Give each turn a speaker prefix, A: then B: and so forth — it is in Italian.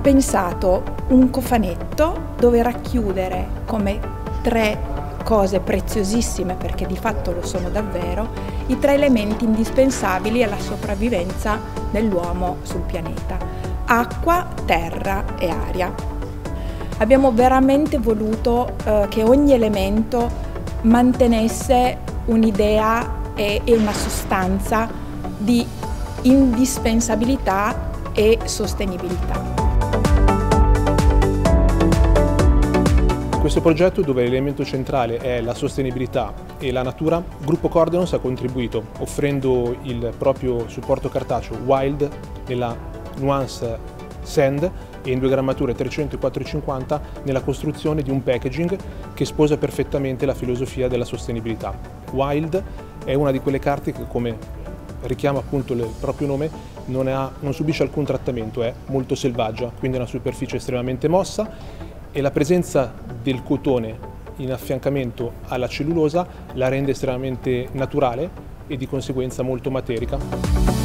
A: pensato un cofanetto dove racchiudere come 3 cose preziosissime, perché di fatto lo sono davvero, i 3 elementi indispensabili alla sopravvivenza dell'uomo sul pianeta: acqua, terra e aria. Abbiamo veramente voluto che ogni elemento mantenesse un'idea e una sostanza di indispensabilità e sostenibilità.
B: Questo progetto, dove l'elemento centrale è la sostenibilità e la natura, Gruppo Cordenos ha contribuito offrendo il proprio supporto cartaceo Wild nella nuance Sand e in 2 grammature 300 e 450 nella costruzione di un packaging che sposa perfettamente la filosofia della sostenibilità. Wild è una di quelle carte che, come richiama appunto il proprio nome, non subisce alcun trattamento, è molto selvaggia, quindi è una superficie estremamente mossa, e la presenza del cotone in affiancamento alla cellulosa la rende estremamente naturale e di conseguenza molto materica.